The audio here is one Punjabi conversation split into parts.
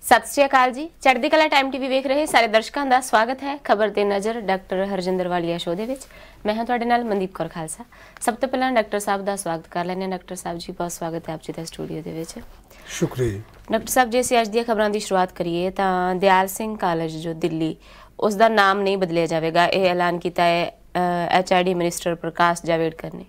सत श्री अकाल जी। चढ़दी कला टाइम टीवी वेख रहे सारे दर्शकों का स्वागत है। खबर ते नज़र डॉक्टर हरजिंदर वालिया शो दे विच मैं हाँ तुहाडे नाल मनदीप कौर खालसा। सब तो पहला डॉक्टर साहब का स्वागत कर लैंदे। डॉक्टर साहब जी बहुत स्वागत है आप जी का स्टूडियो दे विच। शुक्रिया डॉक्टर साहब जी। असीं अज दी खबरां दी शुरुआत करिए तां दयाल सिंह कॉलेज जो दिल्ली उसका नाम नहीं बदलिया जाएगा, यह ऐलान किया है HRD मिनिस्टर प्रकाश जावड़ेकर ने।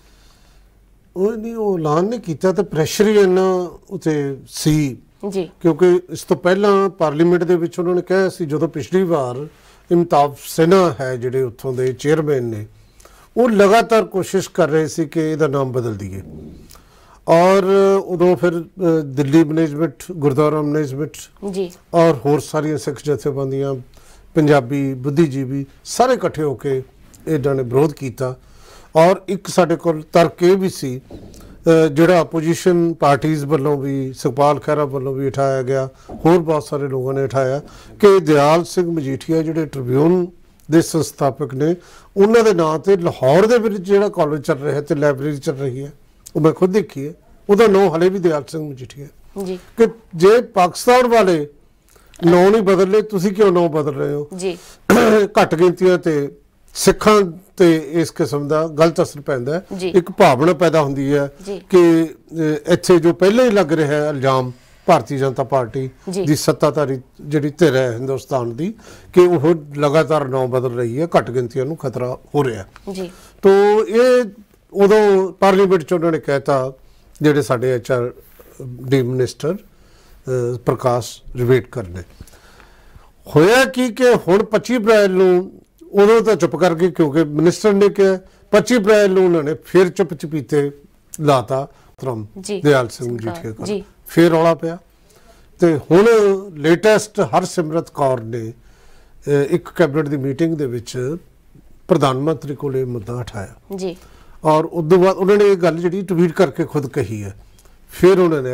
वो ऐलान नहीं किया तो प्रैशर ही इन्ना उत्ते सी जी, क्योंकि इस तो पहला पार्लीमेंट दे विच उन्होंने कहा सी जो पिछली बार अमिताभ सिन्हा है जिहड़े उत्थों दे चेयरमैन ने वो लगातार कोशिश कर रहे सी कि इहदा नाम बदल दिए और उदों फिर दिल्ली मैनेजमेंट गुरुद्वारा मैनेजमेंट जी और होर सारियां सिख जथेबंदियां पंजाबी बुद्धिजीवी सारे इकट्ठे होके इन्हां ने विरोध किया और एक साडे कोल तर्क ये भी सी जिहड़ा अपोजिशन पार्टीज़ वालों भी सुखपाल खैरा वालों भी उठाया गया, होर बहुत सारे लोगों ने उठाया कि दयाल सिंह मजीठिया जिहड़े ट्रिब्यून के संस्थापक ने उन्होंने दे नाम ते लाहौर दे विच जिहड़ा कॉलेज चल रहा है तो लाइब्रेरी चल रही है वो मैं खुद देखी है, उसका नाम हले भी दयाल सिंह मजीठिया जी। कि जे पाकिस्तान वाले नाम नहीं बदल रहे तुसीं क्यों नाम बदल रहे हो जी। घट गिनतियां ते सिखां ते इस किस्म का गलत असर पैंदा है। एक भावना पैदा होंदी है कि इत्थे जो पहले ही लग रहा है इल्जाम भारतीय जनता पार्टी की सत्ताधारी जिहड़ी धिर है हिंदुस्तान की कि वह लगातार नाम बदल रही है, घट गिनतियों नूं खतरा हो रहा है। तो ये उदों पार्लीमेंट च उन्होंने कहता जिहड़े साडे HRD मिनिस्टर प्रकाश जावड़ेकर ने। होया कि हुण 25 अप्रैल नूं उदों तो चुप कर गए क्योंकि मिनिस्टर ने कहा 25 अप्रैल उन्होंने फिर चुप चपीते लाता दयाल सिंह मजीठिया का फिर रौला पिया तो हुण लेटेस्ट हरसिमरत कौर ने एक कैबिनेट की मीटिंग दे विच प्रधानमंत्री को मुद्दा उठाया जी और उस बाद उन्होंने ये गल जी ट्वीट करके खुद कही है। फिर उन्होंने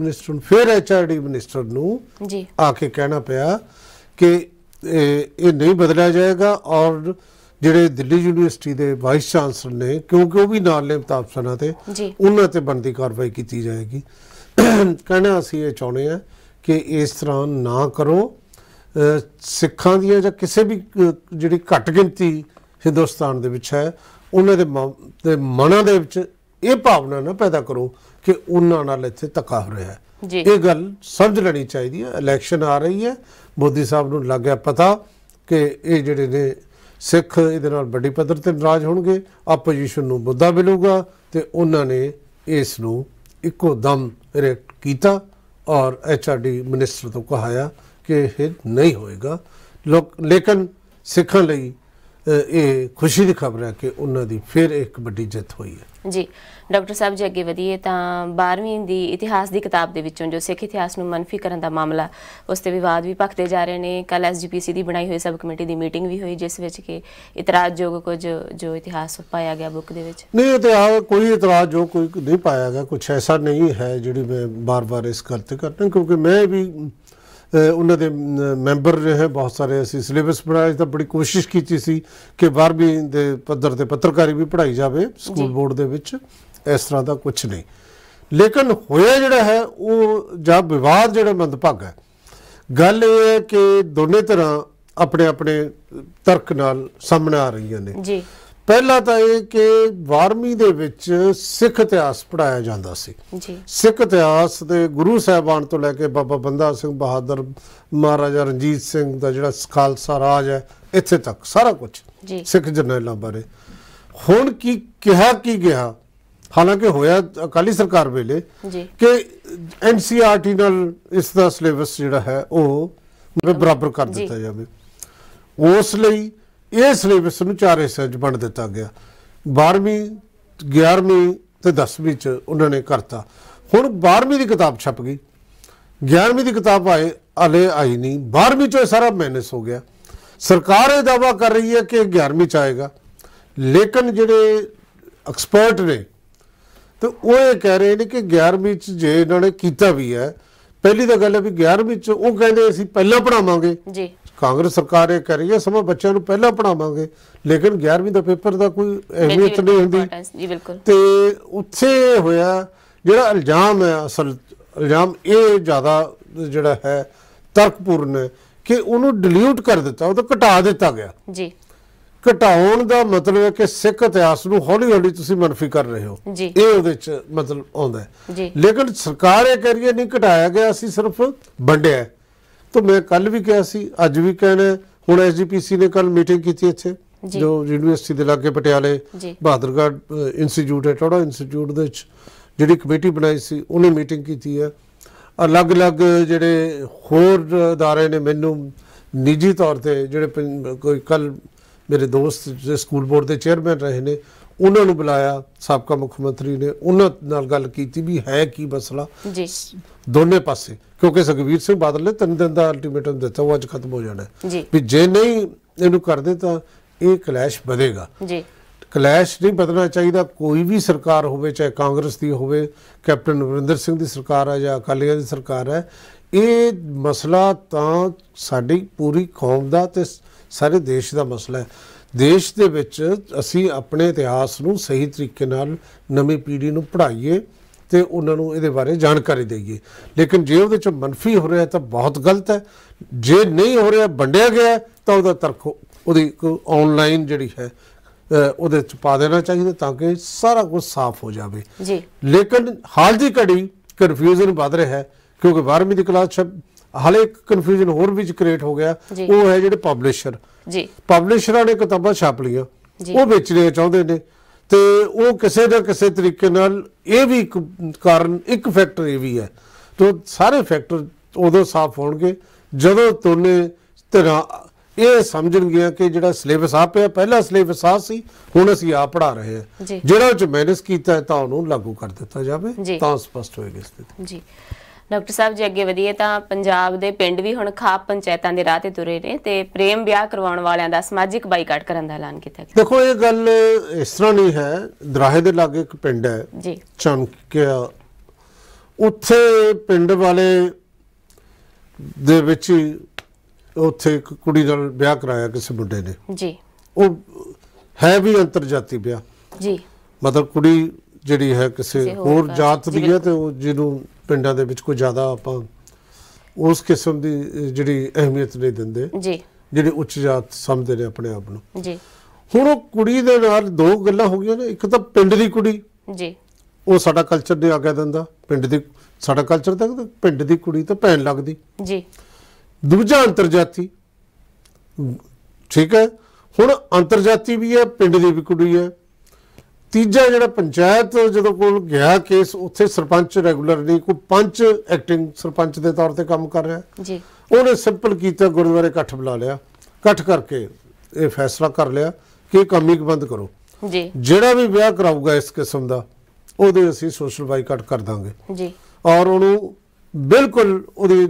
HRD मिनिस्टर नूं आके कहना पिया कि ये नहीं बदलिया जाएगा और जिहड़े दिल्ली यूनिवर्सिटी के वाइस चांसलर ने क्योंकि वो भी नाल ने अमिताभ सिन्हा ते उन्हां ते बनती कार्रवाई की जाएगी। कहना असीं ये चाहुंदे हां कि इस तरह ना करो। सिखां दी जां किसी भी जिहड़ी घट गिनती हिंदुस्तान दे विच है उन्हां दे मनां दे विच ये भावना ना पैदा करो कि उन्हां नाल इत्थे धक्का हो रहा है। ये गल समझ लेनी चाहिए है। इलैक्शन आ रही है, मोदी साहब नूं लग गया पता कि ये जिहड़े ने सिख इहदे नाल बड़ी पद्धर ते नाराज़ होणगे, अपोजिशन नूं मुद्दा मिलूगा तो उन्होंने इस नूं इक्को दम रिएक्ट किया और HRD मिनिस्टर तो कहाया कि ये नहीं होएगा। लेकिन सिखां लई ये खुशी की खबर है कि उन्हां दी फिर एक बड़ी जित हुई है जी। डॉक्टर साहब जी अगे वधिए तां 12वीं दी इतिहास की किताब दे विचों जो सिख इतिहास नूं मनफी करन दा मामला उस ते विवाद भी भखते जा रहे हैं। कल SGPC की बनाई हुई सब कमेटी की मीटिंग भी हुई जिस विच कि इतराजयोग कुछ जो इतिहास पाया गया बुक दे विच नहीं इतिहास कोई इतराजयोग कोई नहीं पाया गया। कुछ ऐसा नहीं है जिहड़ी मैं बार बार इस करते करना क्योंकि मैं भी उन्होंने मैंबर जो है बहुत सारे असी सिलेबस बनाया तो बड़ी कोशिश की सी कि 12वीं के पद्धर ते पत्रकारी भी पढ़ाई जाए स्कूल बोर्ड दे विच। इस तरह का कुछ नहीं लेकिन होया जिहड़ा है वो जब विवाद जिहड़ा मंदभागा है। गल ये है कि दोनों तरह अपने अपने तर्क नाल सामने आ रही ने जी। पहला तो यह कि 12वीं दे विच सिख इतिहास पढ़ाया जाता सी। सिख इतिहास के गुरु साहबान तो लैके बाबा बंदा सिंह बहादुर महाराजा रणजीत सिंह का जिहड़ा खालसा राज है इत्थे तक सारा कुछ सिख जरनैलों बारे हुण की कहा की गया। हालांकि होया अकाली सरकार वेले कि NCERT नाल इसका सिलेबस जिहड़ा है वो बराबर कर दिता जाए। उस लई ये सिलेबस नूं 4 हिस्सों च वंड दिता गया। 12वीं 11वीं ते 10वीं च उन्होंने करता। हुण 12वीं की किताब छप गई, 11वीं की किताब हाले आई नहीं, 12वीं चो सारा मैनेस हो गया। सरकार ये दावा कर रही है कि 11वीं च आएगा लेकिन जिहड़े एक्सपर्ट ने तो वो ये कह रहे हैं कि 11वीं च जे इन्होंने किया भी है। पहली तो गल है भी 11वीं च वो कहते असीं पहला पढ़ावांगे जी। कांग्रेस सरकार ये कह रही है समा बच्चों को पहला पढ़ावांगे लेकिन 11वीं का पेपर का कोई अहमियत नहीं होंदी। तो उत्थे होया जिहड़ा इल्जाम है असल इल्जाम ये ज़्यादा जिहड़ा है ਤਰਕਪੂਰਨ ਹੈ ਕਿ ਉਹਨੂੰ ਡਿਲੀਟ ਕਰ ਦਿੱਤਾ, ਉਹ ਤਾਂ ਘਟਾ ਦਿੱਤਾ ਗਿਆ ਜੀ। ਘਟਾਉਣ ਦਾ ਮਤਲਬ ਹੈ ਕਿ ਸਿੱਖ ਇਤਿਹਾਸ ਨੂੰ ਹੌਲੀ ਹੌਲੀ ਤੁਸੀਂ ਮਨਫੀ ਕਰ ਰਹੇ ਹੋ, ਇਹ ਉਹਦੇ ਚ ਮਤਲਬ ਆਉਂਦਾ ਹੈ। ਲੇਕਿਨ ਸਰਕਾਰ ਇਹ ਕਹਿ ਰਹੀ ਹੈ ਨਹੀਂ ਘਟਾਇਆ ਗਿਆ, ਅਸੀਂ ਸਿਰਫ ਵੰਡਿਆ। ਤਾਂ ਮੈਂ ਕੱਲ ਵੀ ਕਿਹਾ ਸੀ, ਅੱਜ ਵੀ ਕਹਿਣਾ, ਹੁਣ SGPC ਨੇ ਕੱਲ ਮੀਟਿੰਗ ਕੀਤੀ ਇੱਥੇ ਜੋ ਯੂਨੀਵਰਸਿਟੀ ਦੇ ਲਾਗੇ ਪਟਿਆਲੇ ਬਹਾਦਰਗੜ੍ਹ ਇੰਸਟੀਚਿਊਟ ਹੈ, ਟੋੜਾ ਇੰਸਟੀਚਿਊਟ ਦੇ ਵਿੱਚ ਜਿਹੜੀ ਕਮੇਟੀ ਬਣਾਈ ਸੀ ਉਹਨੇ ਮੀਟਿੰਗ ਕੀਤੀ ਹੈ। ਅਲੱਗ-ਅਲੱਗ ਜਿਹੜੇ ਹੋਰ ਅਦਾਰੇ ਨੇ, ਮੈਨੂੰ ਨਿੱਜੀ ਤੌਰ ਤੇ ਜਿਹੜੇ ਕੋਈ ਕੱਲ ਮੇਰੇ ਦੋਸਤ ਜਿਹੜੇ ਸਕੂਲ ਬੋਰਡ ਦੇ ਚੇਅਰਮੈਨ ਰਹੇ ਨੇ ਉਹਨਾਂ ਨੂੰ ਬੁਲਾਇਆ, ਸਾਬਕਾ ਮੁੱਖ ਮੰਤਰੀ ਨੇ, ਉਹਨਾਂ ਨਾਲ ਗੱਲ ਕੀਤੀ ਵੀ ਹੈ ਕੀ ਮਸਲਾ ਦੋਨੇ ਪਾਸੇ, ਕਿਉਂਕਿ ਸੁਖਬੀਰ ਸਿੰਘ ਬਾਦਲ ਨੇ 3 ਦਿਨ ਦਾ ਅਲਟੀਮੇਟਮ ਦਿੱਤਾ, ਉਹ ਅੱਜ ਖਤਮ ਹੋ ਜਾਣਾ ਵੀ ਜੇ ਨਹੀਂ ਇਹਨੂੰ ਕਰਦੇ ਤਾਂ ਇਹ ਕਲੈਸ਼ ਵਧੇਗਾ। ਕਲੈਸ਼ ਨਹੀਂ ਵਧਣਾ ਚਾਹੀਦਾ, ਕੋਈ ਵੀ ਸਰਕਾਰ ਹੋਵੇ, ਚਾਹੇ ਕਾਂਗਰਸ ਦੀ ਹੋਵੇ, ਕੈਪਟਨ ਅਮਰਿੰਦਰ ਸਿੰਘ ਦੀ ਸਰਕਾਰ ਹੈ ਜਾਂ ਅਕਾਲੀਆਂ ਦੀ ਸਰਕਾਰ ਹੈ, ਇਹ ਮਸਲਾ ਤਾਂ ਸਾਡੀ ਪੂਰੀ ਕੌਮ ਦਾ ਤੇ ਸਾਰੇ ਦੇਸ਼ ਦਾ ਮਸਲਾ ਹੈ। ਦੇਸ਼ ਦੇ ਵਿੱਚ ਅਸੀਂ ਆਪਣੇ ਇਤਿਹਾਸ ਨੂੰ ਸਹੀ ਤਰੀਕੇ ਨਾਲ ਨਵੀਂ ਪੀੜ੍ਹੀ ਨੂੰ ਪੜ੍ਹਾਈਏ ਤੇ ਉਹਨਾਂ ਨੂੰ ਇਹਦੇ ਬਾਰੇ ਜਾਣਕਾਰੀ ਦੇਈਏ। ਲੇਕਿਨ ਜੇ ਉਹਦੇ 'ਚ ਮਨਫੀ ਹੋ ਰਿਹਾ ਤਾਂ ਬਹੁਤ ਗਲਤ ਹੈ, ਜੇ ਨਹੀਂ ਹੋ ਰਿਹਾ, ਵੰਡਿਆ ਗਿਆ ਤਾਂ ਉਹਦਾ ਤਰਕ ਉਹਦੀ ਆਨਲਾਈਨ ਜਿਹੜੀ ਹੈ ਉਹਦੇ 'ਚ ਪਾ ਦੇਣਾ ਚਾਹੀਦਾ ਤਾਂ ਕਿ ਸਾਰਾ ਕੁਝ ਸਾਫ਼ ਹੋ ਜਾਵੇ। ਲੇਕਿਨ ਹਾਲ ਦੀ ਘੜੀ ਕਨਫਿਊਜ਼ਨ ਵੱਧ ਰਿਹਾ ਹੈ ਕਿਉਂਕਿ 12ਵੀਂ ਦੀ ਕਲਾਸ 'ਚ ਹਾਲੇ ਇੱਕ ਕਨਫਿਊਜ਼ਨ ਹੋਰ ਵੀ ਕ੍ਰੀਏਟ ਹੋ ਗਿਆ, ਉਹ ਹੈ ਜਿਹੜੇ ਪਬਲਿਸ਼ਰਾਂ ਨੇ ਕਿਤਾਬਾਂ ਛਾਪ ਲਈਆਂ, ਉਹ ਵੇਚਣੀਆਂ ਚਾਹੁੰਦੇ ਨੇ ਤੇ ਉਹ ਕਿਸੇ ਨਾ ਕਿਸੇ ਤਰੀਕੇ ਨਾਲ ਇਹ ਵੀ ਇੱਕ ਕਾਰਨ, ਇੱਕ ਫੈਕਟਰ ਇਹ ਵੀ ਹੈ। ਤਾਂ ਸਾਰੇ ਫੈਕਟਰ ਉਦੋਂ ਸਾਫ਼ ਹੋਣਗੇ ਜਦੋਂ ਦੋਨੇ ਧਿਰਾਂ ਇਹ ਸਮਝਣਗੀਆਂ ਕਿ ਜਿਹੜਾ ਸਿਲੇਬਸ ਆ ਪਿਆ, ਪਹਿਲਾ ਸਿਲੇਬਸ ਆ ਸੀ, ਹੁਣ ਅਸੀਂ ਆਪ ਪੜ੍ਹਾ ਰਹੇ ਹਾਂ, ਜਿਹੜਾ ਉਹ 'ਚ ਮਾਈਨਸ ਕੀਤਾ ਤਾਂ ਉਹਨੂੰ ਲਾਗੂ ਕਰ ਦਿੱਤਾ ਜਾਵੇ ਤਾਂ ਸਪਸ਼ਟ ਹੋਏਗੀ ਸਥਿਤੀ। ਜੀ ਡਾਕਟਰ ਸਾਹਿਬ, ਜੇ ਅੱਗੇ ਵਧੀਏ ਤਾਂ ਪੰਜਾਬ ਦੇ ਪਿੰਡ ਵੀ ਹੁਣ ਖਾਪ ਪੰਚਾਇਤਾਂ ਦੇ ਰਾਹ ਤੇ ਤੁਰੇ ਨੇ ਤੇ ਪ੍ਰੇਮ ਵਿਆਹ ਕਰਵਾਉਣ ਵਾਲਿਆਂ ਦਾ ਸਮਾਜਿਕ ਬਾਈਕਾਟ ਕਰਨ ਦਾ ਐਲਾਨ ਕੀਤਾ ਗਿਆ। ਦੇਖੋ ਇਹ ਗੱਲ ਇਸ ਤਰ੍ਹਾਂ ਨਹੀਂ ਹੈ, ਦਰਾਹੇ ਦੇ ਲਾਗੇ ਇੱਕ ਪਿੰਡ ਹੈ ਚਮਕਿਆ, ਉੱਥੇ ਪਿੰਡ ਵਾਲੇ ਦੇ ਵਿੱਚ ਹੀ ਉੱਥੇ ਇੱਕ ਕੁੜੀ ਨਾਲ ਵਿਆਹ ਕਰਾਇਆ ਕਿਸੇ ਮੁੰਡੇ ਨੇ, ਉਹ ਹੈ ਵੀ ਅੰਤਰਜਾਤੀ ਵਿਆਹ, ਮਤਲਬ ਕੁੜੀ ਜਿਹੜੀ ਹੈ ਕਿਸੇ ਹੋਰ ਜਾਤ ਦੀ ਹੈ ਤੇ ਉਹ ਜਿਹਨੂੰ ਪਿੰਡਾਂ ਦੇ ਵਿੱਚ ਕੋਈ ਜ਼ਿਆਦਾ ਆਪਾਂ ਉਸ ਕਿਸਮ ਦੀ ਜਿਹੜੀ ਅਹਿਮੀਅਤ ਨਹੀਂ ਦਿੰਦੇ, ਜਿਹੜੇ ਉੱਚ ਜਾਤ ਸਮਝਦੇ ਨੇ ਆਪਣੇ ਆਪ ਨੂੰ। ਹੁਣ ਉਹ ਕੁੜੀ ਦੇ ਨਾਲ ਦੋ ਗੱਲਾਂ ਹੋ ਗਈਆਂ ਨੇ, ਇੱਕ ਤਾਂ ਪਿੰਡ ਦੀ ਕੁੜੀ, ਉਹ ਸਾਡਾ ਕਲਚਰ ਨਹੀਂ ਆਗਿਆ ਦਿੰਦਾ, ਪਿੰਡ ਦੀ ਸਾਡਾ ਕਲਚਰ ਤਾਂ ਪਿੰਡ ਦੀ ਕੁੜੀ ਤਾਂ ਭੈਣ ਲੱਗਦੀ, ਦੂਜਾ ਅੰਤਰਜਾਤੀ, ਠੀਕ ਹੈ, ਹੁਣ ਅੰਤਰਜਾਤੀ ਵੀ ਹੈ, ਪਿੰਡ ਦੀ ਵੀ ਕੁੜੀ ਹੈ। ਤੀਜਾ ਜਿਹੜਾ ਪੰਚਾਇਤ ਜਦੋਂ ਕੋਲ ਗਿਆ ਕੇਸ, ਉੱਥੇ ਸਰਪੰਚ ਰੈਗੂਲਰ ਨਹੀਂ, ਕੋਈ ਪੰਚ ਐਕਟਿੰਗ ਸਰਪੰਚ ਦੇ ਤੌਰ ਤੇ ਕੰਮ ਕਰ ਰਿਹਾ, ਉਹਨੇ ਸਿੰਪਲ ਕੀਤਾ, ਗੁਰਦੁਆਰੇ ਇਕੱਠ ਬੁਲਾ ਲਿਆ, ਇਕੱਠ ਕਰਕੇ ਇਹ ਫੈਸਲਾ ਕਰ ਲਿਆ ਕਿ ਇਹ ਕੰਮ ਹੀ ਬੰਦ ਕਰੋ, ਜਿਹੜਾ ਵੀ ਵਿਆਹ ਕਰਾਊਗਾ ਇਸ ਕਿਸਮ ਦਾ ਉਹਦੇ ਅਸੀਂ ਸੋਸ਼ਲ ਬਾਈਕਾਟ ਕਰ ਦਾਂਗੇ ਔਰ ਉਹਨੂੰ ਬਿਲਕੁਲ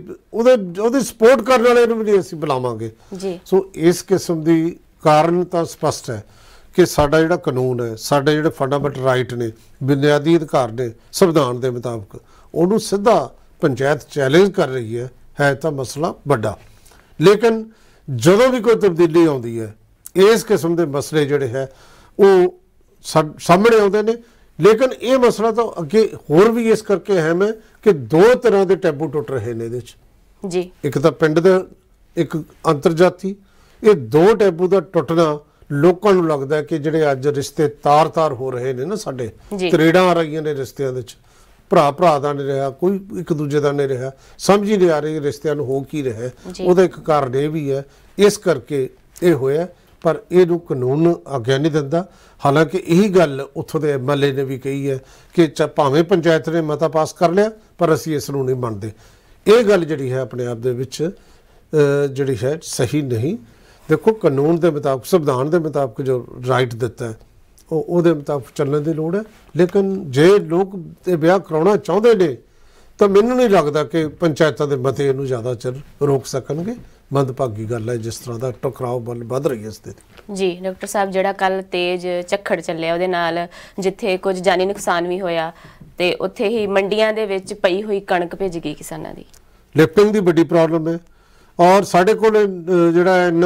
ਉਹਦੀ ਸਪੋਰਟ ਕਰਨ ਵਾਲੇ ਨੂੰ ਵੀ ਨਹੀਂ ਅਸੀਂ ਬੁਲਾਵਾਂਗੇ। ਸੋ ਇਸ ਕਿਸਮ ਦੀ ਕਾਰਨ ਤਾਂ ਸਪਸ਼ਟ ਹੈ ਕਿ ਸਾਡਾ ਜਿਹੜਾ ਕਾਨੂੰਨ ਹੈ, ਸਾਡੇ ਜਿਹੜੇ ਫੰਡਾਮੈਂਟਲ ਰਾਈਟ ਨੇ, ਬੁਨਿਆਦੀ ਅਧਿਕਾਰ ਨੇ ਸੰਵਿਧਾਨ ਦੇ ਮੁਤਾਬਕ, ਉਹਨੂੰ ਸਿੱਧਾ ਪੰਚਾਇਤ ਚੈਲੰਜ ਕਰ ਰਹੀ ਹੈ ਤਾਂ ਮਸਲਾ ਵੱਡਾ। ਲੇਕਿਨ ਜਦੋਂ ਵੀ ਕੋਈ ਤਬਦੀਲੀ ਆਉਂਦੀ ਹੈ, ਇਸ ਕਿਸਮ ਦੇ ਮਸਲੇ ਜਿਹੜੇ ਹੈ ਉਹ ਸਾਹਮਣੇ ਆਉਂਦੇ ਨੇ। ਲੇਕਿਨ ਇਹ ਮਸਲਾ ਤਾਂ ਅੱਗੇ ਹੋਰ ਵੀ ਇਸ ਕਰਕੇ ਅਹਿਮ ਹੈ ਕਿ ਦੋ ਤਰ੍ਹਾਂ ਦੇ ਟੈਬੂ ਟੁੱਟ ਰਹੇ ਨੇ ਇਹਦੇ 'ਚ, ਇੱਕ ਤਾਂ ਪਿੰਡ ਦਾ, ਇੱਕ ਅੰਤਰਜਾਤੀ। ਇਹ ਦੋ ਟੈਬੂ ਦਾ ਟੁੱਟਣਾ ਲੋਕਾਂ ਨੂੰ ਲੱਗਦਾ ਕਿ ਜਿਹੜੇ ਅੱਜ ਰਿਸ਼ਤੇ ਤਾਰ-ਤਾਰ ਹੋ ਰਹੇ ਨੇ ਨਾ, ਸਾਡੇ ਤਰੇੜਾਂ ਆ ਰਹੀਆਂ ਨੇ ਰਿਸ਼ਤਿਆਂ ਦੇ ਵਿੱਚ, ਭਰਾ ਦਾ ਨਹੀਂ ਰਿਹਾ, ਕੋਈ ਇੱਕ ਦੂਜੇ ਦਾ ਨਹੀਂ ਰਿਹਾ, ਸਮਝ ਹੀ ਨਹੀਂ ਆ ਰਹੀ ਰਿਸ਼ਤਿਆਂ ਨੂੰ ਹੋ ਕੀ ਰਿਹਾ। ਉਹਦਾ ਇੱਕ ਕਾਰਨ ਇਹ ਵੀ ਹੈ, ਇਸ ਕਰਕੇ ਇਹ ਹੋਇਆ, ਪਰ ਇਹਨੂੰ ਕਾਨੂੰਨ ਆਗਿਆ ਨਹੀਂ ਦਿੰਦਾ। ਹਾਲਾਂਕਿ ਇਹੀ ਗੱਲ ਉੱਥੋਂ ਦੇ MLA ਨੇ ਵੀ ਕਹੀ ਹੈ ਕਿ ਭਾਵੇਂ ਪੰਚਾਇਤ ਨੇ ਮਤਾ ਪਾਸ ਕਰ ਲਿਆ ਪਰ ਅਸੀਂ ਇਸ ਨੂੰ ਨਹੀਂ ਮੰਨਦੇ। ਇਹ ਗੱਲ ਜਿਹੜੀ ਹੈ ਆਪਣੇ ਆਪ ਦੇ ਵਿੱਚ ਜਿਹੜੀ ਹੈ ਸਹੀ ਨਹੀਂ। ਦੇਖੋ ਕਾਨੂੰਨ ਦੇ ਮੁਤਾਬਕ, ਸੰਵਿਧਾਨ ਦੇ ਮੁਤਾਬਕ ਜੋ ਰਾਈਟ ਦਿੱਤਾ ਹੈ ਉਹਦੇ ਮੁਤਾਬਕ ਚੱਲਣ ਦੀ ਲੋੜ ਹੈ। ਲੇਕਿਨ ਜੇ ਲੋਕ ਇਹ ਵਿਆਹ ਕਰਾਉਣਾ ਚਾਹੁੰਦੇ ਨੇ ਤਾਂ ਮੈਨੂੰ ਨਹੀਂ ਲੱਗਦਾ ਕਿ ਪੰਚਾਇਤਾਂ ਦੇ ਮਤੇ ਇਹਨੂੰ ਜ਼ਿਆਦਾ ਚਿਰ ਰੋਕ ਸਕਣਗੇ। ਮੰਦਭਾਗੀ ਗੱਲ ਹੈ ਜਿਸ ਤਰ੍ਹਾਂ ਦਾ ਟਕਰਾਓ ਵੱਧ ਰਹੀ ਹੈ ਸਥਿਤੀ। ਜੀ ਡਾਕਟਰ ਸਾਹਿਬ, ਜਿਹੜਾ ਕੱਲ ਤੇਜ਼ ਝੱਖੜ ਚੱਲਿਆ ਉਹਦੇ ਨਾਲ ਜਿੱਥੇ ਕੁਝ ਜਾਨੀ ਨੁਕਸਾਨ ਵੀ ਹੋਇਆ ਤੇ ਉੱਥੇ ਹੀ ਮੰਡੀਆਂ ਦੇ ਵਿੱਚ ਪਈ ਹੋਈ ਕਣਕ ਭਿੱਜ ਗਈ ਕਿਸਾਨਾਂ ਦੀ। ਲਿਫਟਿੰਗ ਦੀ ਵੱਡੀ ਪ੍ਰੋਬਲਮ ਹੈ ਔਰ ਸਾਡੇ ਕੋਲ ਜਿਹੜਾ ਇੰਨਾ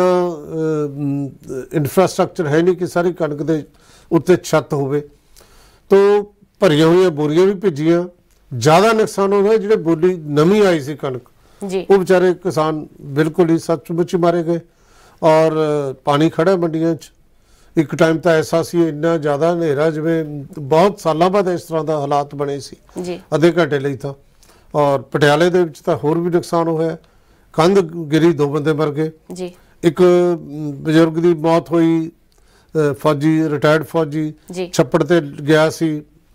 ਇਨਫਰਾਸਟ੍ਰਕਚਰ ਹੈ ਨਹੀਂ ਕਿ ਸਾਰੀ ਕਣਕ ਦੇ ਉੱਤੇ ਛੱਤ ਹੋਵੇ, ਤਾਂ ਭਰੀਆਂ ਹੋਈਆਂ ਬੋਰੀਆਂ ਵੀ ਭਿੱਜੀਆਂ। ਜ਼ਿਆਦਾ ਨੁਕਸਾਨ ਹੋਇਆ ਜਿਹੜੇ ਬੋਲੀ ਨਵੀਂ ਆਈ ਸੀ ਕਣਕ, जी वो बेचारे किसान बिल्कुल ही सचमुच ही मारे गए और पानी खड़ा मंडियां 'ਚ एक टाइम तो ऐसा सी इन्ना ज़्यादा हनेरा जिवें बहुत सालों बाद इस तरह का हालात बने सी जी अद्धे घंटे ਲਈ ਤਾਂ और पटियाले ਦੇ ਵਿੱਚ ਤਾਂ ਹੋਰ ਵੀ ਨੁਕਸਾਨ ਹੋਇਆ ਕੰਧ ਗਿਰੀ 2 ਬੰਦੇ ਮਰ ਗਏ जी ਇੱਕ ਬਜ਼ੁਰਗ ਦੀ ਮੌਤ ਹੋਈ ਫੌਜੀ ਰਿਟਾਇਰਡ ਫੌਜੀ जी ਛੱਪੜ ਤੇ ਗਿਆ ਸੀ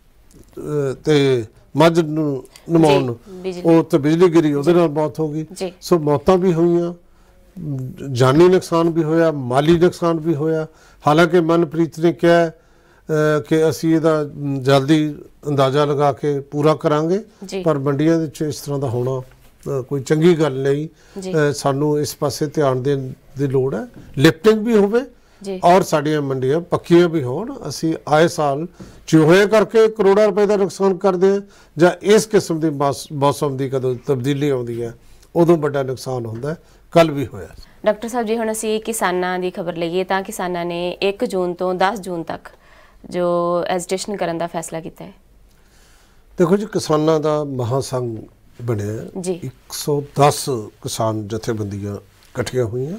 ਤੇ ਮੱਝ ਨੂੰ ਨਮਾਉਣ ਨੂੰ बिजली ਉਹ ਤੇ ਬਿਜਲੀ ਗਿਰੀ ਉਹਦੇ ਨਾਲ ਮੌਤ ਹੋ ਗਈ जी ਸੋ ਮੌਤਾਂ ਵੀ ਹੋਈਆਂ ਜਾਨੀ ਨੁਕਸਾਨ ਵੀ ਹੋਇਆ ਮਾਲੀ ਨੁਕਸਾਨ ਵੀ ਹੋਇਆ ਹਾਲਾਂਕਿ ਮਨਪ੍ਰੀਤ ਨੇ ਕਿਹਾ ਕਿ ਅਸੀਂ ਇਹਦਾ ਜਲਦੀ ਅੰਦਾਜ਼ਾ ਲਗਾ ਕੇ ਪੂਰਾ ਕਰਾਂਗੇ जी ਪਰ ਮੰਡੀਆਂ ਦੇ ਵਿੱਚ ਇਸ ਤਰ੍ਹਾਂ ਦਾ ਹੋਣਾ ਕੋਈ ਚੰਗੀ ਗੱਲ ਨਹੀਂ ਜੀ ਸਾਨੂੰ ਇਸ ਪਾਸੇ ਧਿਆਨ ਦੇਣ ਦੀ ਲੋੜ ਹੈ ਲਿਫਟਿੰਗ ਵੀ ਹੋਵੇ ਜੀ ਔਰ ਸਾਡੀਆਂ ਮੰਡੀਆਂ ਪੱਕੀਆਂ ਵੀ ਹੋਣ ਅਸੀਂ ਆਏ ਸਾਲ ਚੂਹੇ ਕਰਕੇ ਕਰੋੜਾਂ ਰੁਪਏ ਦਾ ਨੁਕਸਾਨ ਕਰਦੇ ਹਾਂ ਜਾਂ ਇਸ ਕਿਸਮ ਦੀ ਮੌਸਮ ਦੀ ਕਦੋਂ ਤਬਦੀਲੀ ਆਉਂਦੀ ਹੈ ਉਦੋਂ ਵੱਡਾ ਨੁਕਸਾਨ ਹੁੰਦਾ ਕੱਲ ਵੀ ਹੋਇਆ ਡਾਕਟਰ ਸਾਹਿਬ ਜੀ ਹੁਣ ਅਸੀਂ ਕਿਸਾਨਾਂ ਦੀ ਖਬਰ ਲਈਏ ਤਾਂ ਕਿਸਾਨਾਂ ਨੇ 1 ਜੂਨ ਤੋਂ 10 ਜੂਨ ਤੱਕ ਜੋ ਐਜੀਟੇਸ਼ਨ ਕਰਨ ਦਾ ਫੈਸਲਾ ਕੀਤਾ ਹੈ ਦੇਖੋ ਜੀ ਕਿਸਾਨਾਂ ਦਾ ਮਹਾਸੰਘ ਬਣਿਆ ਜੀ 110 ਕਿਸਾਨ ਜਥੇਬੰਦੀਆਂ ਇਕੱਠੀਆਂ ਹੋਈਆਂ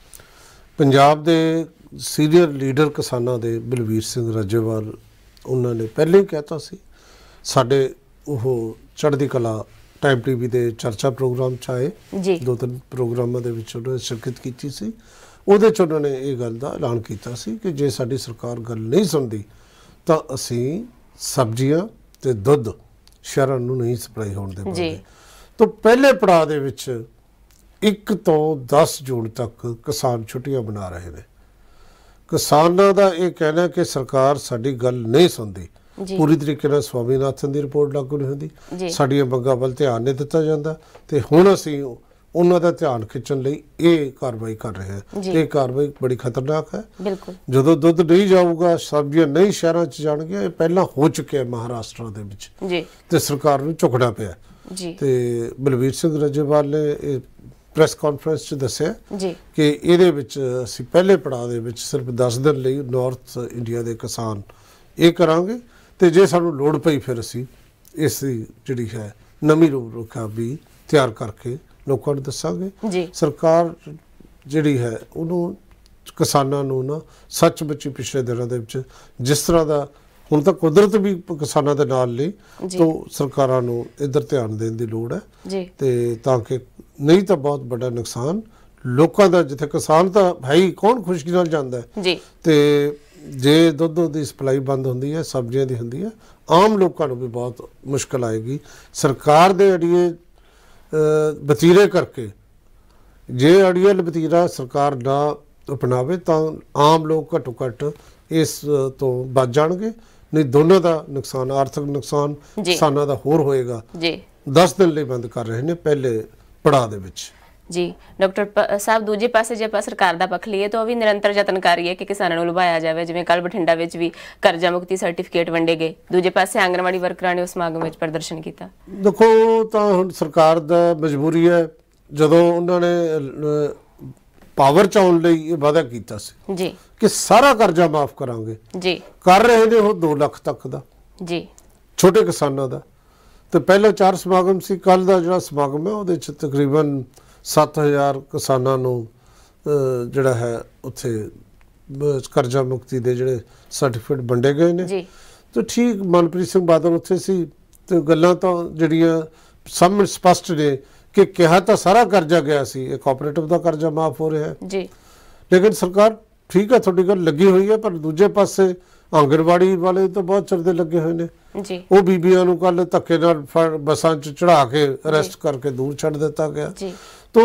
ਪੰਜਾਬ ਦੇ ਸੀਨੀਅਰ ਲੀਡਰ ਕਿਸਾਨਾਂ ਦੇ ਬਲਵੀਰ ਸਿੰਘ ਰਾਜੇਵਾਲ ਉਹਨਾਂ ਨੇ ਪਹਿਲੇ ਹੀ ਕਹਿਤਾ ਸੀ ਸਾਡੇ ਉਹ ਚੜ੍ਹਦੀ ਕਲਾ ਟਾਈਮ ਟੀਵੀ ਦੇ ਚਰਚਾ ਪ੍ਰੋਗਰਾਮ 'ਚ ਆਏ ਜੀ 2-3 ਪ੍ਰੋਗਰਾਮਾਂ ਦੇ ਵਿੱਚ ਉਹਨਾਂ ਨੇ ਸ਼ਿਰਕਤ ਕੀਤੀ ਸੀ ਉਹਦੇ 'ਚ ਉਹਨਾਂ ਨੇ ਇਹ ਗੱਲ ਦਾ ਐਲਾਨ ਕੀਤਾ ਸੀ ਕਿ ਜੇ ਸਾਡੀ ਸਰਕਾਰ ਗੱਲ ਨਹੀਂ ਸੁਣਦੀ ਤਾਂ ਅਸੀਂ ਸਬਜ਼ੀਆਂ ਤੇ ਦੁੱਧ ਸ਼ਹਿਰਾਂ ਨੂੰ ਨਹੀਂ ਸਪਲਾਈ ਹੋਣ ਦੇਵਾਂਗੇ ਤਾਂ ਪਹਿਲੇ ਪੜਾਅ ਦੇ ਵਿੱਚ 1 ਤੋਂ 10 ਜੂਨ ਤੱਕ ਕਿਸਾਨ ਛੁੱਟੀਆਂ ਮਨਾ ਰਹੇ ਨੇ ਕਿਸਾਨਾਂ ਦਾ ਇਹ ਕਹਿਣਾ ਕਿ ਸਰਕਾਰ ਸਾਡੀ ਗੱਲ ਨਹੀਂ ਸੁਣਦੀ ਪੂਰੀ ਤਰੀਕੇ ਨਾਲ ਸਵਾਮੀਨਾਥਨ ਦੀ ਰਿਪੋਰਟ ਲਾਗੂ ਨਹੀਂ ਹੁੰਦੀ ਸਾਡੀਆਂ ਮੰਗਾਂ ਵੱਲ ਧਿਆਨ ਨਹੀਂ ਦਿੱਤਾ ਜਾਂਦਾ ਤੇ ਹੁਣ ਅਸੀਂ ਉਹਨਾਂ ਦਾ ਧਿਆਨ ਖਿੱਚਣ ਲਈ ਇਹ ਕਾਰਵਾਈ ਕਰ ਰਹੇ ਹਾਂ ਇਹ ਕਾਰਵਾਈ ਬੜੀ ਖਤਰਨਾਕ ਹੈ ਬਿਲਕੁਲ ਜਦੋਂ ਦੁੱਧ ਨਹੀਂ ਜਾਊਗਾ ਸਬਜ਼ੀਆਂ ਨਹੀਂ ਸ਼ਹਿਰਾਂ 'ਚ ਜਾਣਗੀਆਂ ਇਹ ਪਹਿਲਾਂ ਹੋ ਚੁੱਕਿਆ ਮਹਾਰਾਸ਼ਟਰ ਦੇ ਵਿੱਚ ਜੀ ਤੇ ਸਰਕਾਰ ਨੂੰ ਝੁਕਣਾ ਪਿਆ ਜੀ ਤੇ ਬਲਵੀਰ ਸਿੰਘ ਰਾਜੇਵਾਲ ਨੇ ਇਹ ਪ੍ਰੈਸ ਕਾਨਫਰੰਸ 'ਚ ਦੱਸਿਆ ਜੀ ਕਿ ਇਹਦੇ ਵਿੱਚ ਅਸੀਂ ਪਹਿਲੇ ਪੜਾਅ ਦੇ ਵਿੱਚ ਸਿਰਫ 10 ਦਿਨ ਲਈ ਨਾਰਥ ਇੰਡੀਆ ਦੇ ਕਿਸਾਨ ਇਹ ਕਰਾਂਗੇ ਤੇ ਜੇ ਸਾਨੂੰ ਲੋੜ ਪਈ ਫਿਰ ਅਸੀਂ ਇਸ ਦੀ ਜਿਹੜੀ ਹੈ ਨਵੀਂ ਰੂਪਰੇਖਾ ਵੀ ਤਿਆਰ ਕਰਕੇ ਲੋਕਾਂ ਨੂੰ ਦੱਸਾਂਗੇ ਜੀ ਸਰਕਾਰ ਜਿਹੜੀ ਹੈ ਉਹਨੂੰ ਕਿਸਾਨਾਂ ਨੂੰ ਨਾ ਸੱਚਮੁੱਚ ਪਿਛਲੇ ਦਿਨਾਂ ਦੇ ਵਿੱਚ ਜਿਸ ਤਰ੍ਹਾਂ ਦਾ ਹੁਣ ਤਾਂ ਕੁਦਰਤ ਵੀ ਕਿਸਾਨਾਂ ਦੇ ਨਾਲ ਲਈ ਤਾਂ ਸਰਕਾਰਾਂ ਨੂੰ ਇੱਧਰ ਧਿਆਨ ਦੇਣ ਦੀ ਲੋੜ ਹੈ ਜੀ ਤੇ ਤਾਂ ਕਿ ਨਹੀਂ ਤਾਂ ਬਹੁਤ ਵੱਡਾ ਨੁਕਸਾਨ ਲੋਕਾਂ ਦਾ ਜਿੱਥੇ ਕਿਸਾਨ ਤਾਂ ਭਾਈ ਕੌਣ ਖੁਸ਼ੀ ਨਾਲ ਜਾਂਦਾ ਹੈ ਜੀ ਤੇ ਜੇ ਦੁੱਧ ਦੀ ਸਪਲਾਈ ਬੰਦ ਹੁੰਦੀ ਹੈ ਸਬਜ਼ੀਆਂ ਦੀ ਹੁੰਦੀ ਹੈ ਆਮ ਲੋਕਾਂ ਨੂੰ ਵੀ ਬਹੁਤ ਮੁਸ਼ਕਲ ਆਏਗੀ ਸਰਕਾਰ ਦੇ ਅੜੀਏ ਵਤੀਰੇ ਕਰਕੇ ਜੇ ਅੜੀਅਲ ਵਤੀਰਾ ਸਰਕਾਰ ਨਾ ਅਪਣਾਵੇ ਤਾਂ ਆਮ ਲੋਕ ਘੱਟੋ ਘੱਟ ਇਸ ਤੋਂ ਬਚ ਜਾਣਗੇ ਨਹੀਂ ਦੋਨਾਂ ਦਾ ਨੁਕਸਾਨ ਆਰਥਿਕ ਨੁਕਸਾਨ ਕਿਸਾਨਾਂ ਦਾ ਹੋਰ ਹੋਏਗਾ ਜੀ 10 ਦਿਨ ਲਈ ਬੰਦ ਕਰ ਰਹੇ ਨੇ ਪਹਿਲੇ ਪੜਾਅ ਦੇ ਵਿੱਚ ਜੀ ਡਾਕਟਰ ਸਾਹਿਬ ਦੂਜੇ ਪਾਸੇ ਜੇ ਆਪਾਂ ਸਰਕਾਰ ਦਾ ਪੱਖ ਲਈਏ ਤਾਂ ਉਹ ਵੀ ਨਿਰੰਤਰ ਯਤਨ ਕਰ ਰਹੀ ਹੈ ਕਿ ਕਿਸਾਨਾਂ ਨੂੰ ਲੁਭਾਇਆ ਜਾਵੇ ਜਿਵੇਂ ਕੱਲ ਬਠਿੰਡਾ ਵਿੱਚ ਵੀ ਕਰਜ਼ਾ ਮੁਕਤੀ ਸਰਟੀਫਿਕੇਟ ਵੰਡੇ ਗਏ ਦੂਜੇ ਪਾਸੇ ਆਂਗਣਵਾੜੀ ਵਰਕਰਾਂ ਨੇ ਉਸ ਸਮਾਗਮ ਵਿੱਚ ਪ੍ਰਦਰਸ਼ਨ ਕੀਤਾ ਦੇਖੋ ਤਾਂ ਹੁਣ ਸਰਕਾਰ ਦਾ ਮਜਬੂਰੀ ਹੈ ਜਦੋਂ ਉਹਨਾਂ ਨੇ ਪਾਵਰ ਚ ਆਉਣ ਲਈ ਇਹ ਵਾਅਦਾ ਕੀਤਾ ਸੀ ਜੀ ਕਿ ਸਾਰਾ ਕਰਜ਼ਾ ਮਾਫ ਕਰਾਂਗੇ ਜੀ ਕਰ ਰਹੇ ਨੇ ਉਹ 2 ਲੱਖ ਤੱਕ ਦਾ ਜੀ ਛੋਟੇ ਕਿਸਾਨਾਂ ਦਾ ਤੇ ਪਹਿਲਾਂ 4 ਸਮਾਗਮ ਸੀ ਕੱਲ ਦਾ ਜਿਹੜਾ ਸਮਾਗਮ ਹੈ ਉਹਦੇ ਚ ਤਕਰੀਬਨ 7000 ਕਿਸਾਨਾਂ ਨੂੰ ਜਿਹੜਾ ਹੈ ਉੱਥੇ ਕਰਜ਼ਾ ਮੁਕਤੀ ਦੇ ਜਿਹੜੇ ਸਰਟੀਫਿਕੇਟ ਵੰਡੇ ਗਏ ਨੇ ਜੀ ਤੇ ਠੀਕ ਮਨਪ੍ਰੀਤ ਸਿੰਘ ਬਾਦਲ ਉੱਥੇ ਸੀ ਤੇ ਗੱਲਾਂ ਤਾਂ ਜਿਹੜੀਆਂ ਸਾਹਮਣੇ ਸਪਸ਼ਟ ਨੇ ਕਿ ਕਿਹਾ ਤਾਂ ਸਾਰਾ ਕਰਜ਼ਾ ਗਿਆ ਸੀ ਇਹ ਕੋਆਪਰੇਟਿਵ ਦਾ ਕਰਜ਼ਾ ਮਾਫ ਹੋ ਰਿਹਾ ਹੈ ਜੀ ਲੇਕਿਨ ਸਰਕਾਰ ਠੀਕ ਹੈ ਤੁਹਾਡੀ ਗੱਲ ਲੱਗੀ ਹੋਈ ਹੈ ਪਰ ਦੂਜੇ ਪਾਸੇ ਆਂਗਣਵਾੜੀ ਵਾਲੇ ਤਾਂ ਬਹੁਤ ਚਿਰ ਦੇ ਲੱਗੇ ਹੋਏ ਨੇ ਜੀ ਉਹ ਬੀਬੀਆਂ ਨੂੰ ਕੱਲ ਧੱਕੇ ਨਾਲ ਬੱਸਾਂ 'ਚ ਚੜਾ ਕੇ ਅਰੈਸਟ ਕਰਕੇ ਦੂਰ ਛੱਡ ਦਿੱਤਾ ਗਿਆ ਜੀ ਤੋ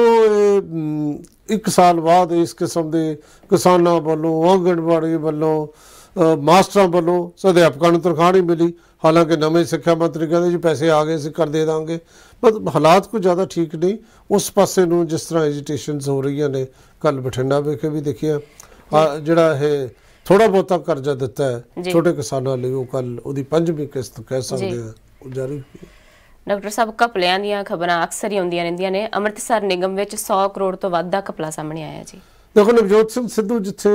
1 ਸਾਲ ਬਾਅਦ ਇਸ ਕਿਸਮ ਦੇ ਕਿਸਾਨਾਂ ਵੱਲੋਂ ਆਂਗਣਵਾੜੀ ਵੱਲੋਂ ਮਾਸਟਰਾਂ ਵੱਲੋਂ ਅਧਿਆਪਕਾਂ ਨੂੰ ਤਨਖਾਹ ਨਹੀਂ ਮਿਲੀ ਹਾਲਾਂਕਿ ਨਵੇਂ ਸਿੱਖਿਆ ਮੰਤਰੀ ਕਹਿੰਦੇ ਜੀ ਪੈਸੇ ਆ ਗਏ ਸੀ ਕਰ ਦੇ ਦਾਂਗੇ ਪਰ ਹਾਲਾਤ ਕੋਈ ਜ਼ਿਆਦਾ ਠੀਕ ਨਹੀਂ ਉਸ ਪਾਸੇ ਨੂੰ ਜਿਸ ਤਰ੍ਹਾਂ ਐਜੀਟੇਸ਼ਨਸ ਹੋ ਰਹੀਆਂ ਨੇ ਕੱਲ ਬਠਿੰਡਾ ਵਿਖੇ ਵੀ ਦੇਖਿਆ ਜਿਹੜਾ ਇਹ ਥੋੜਾ ਬਹੁਤਾ ਕਰਜ਼ਾ ਦਿੱਤਾ ਹੈ ਛੋਟੇ ਕਿਸਾਨਾਂ ਲਈ ਉਹ ਕੱਲ ਉਹਦੀ 5ਵੀਂ ਕਿਸ਼ਤ ਕਹਿ ਸਕਦੇ ਆ ਉਹ ਜਾਰੀ ਡਾਕਟਰ ਸਾਹਿਬ ਘਪਲਿਆਂ ਦੀਆਂ ਖਬਰਾਂ ਅਕਸਰ ਹੀ ਆਉਂਦੀਆਂ ਰਹਿੰਦੀਆਂ ਨੇ ਅੰਮ੍ਰਿਤਸਰ ਨਿਗਮ ਵਿੱਚ 100 ਕਰੋੜ ਤੋਂ ਵੱਧ ਦਾ ਘਪਲਾ ਸਾਹਮਣੇ ਆਇਆ ਜੀ ਦੇਖੋ ਨਵਜੋਤ ਸਿੰਘ ਸਿੱਧੂ ਜਿੱਥੇ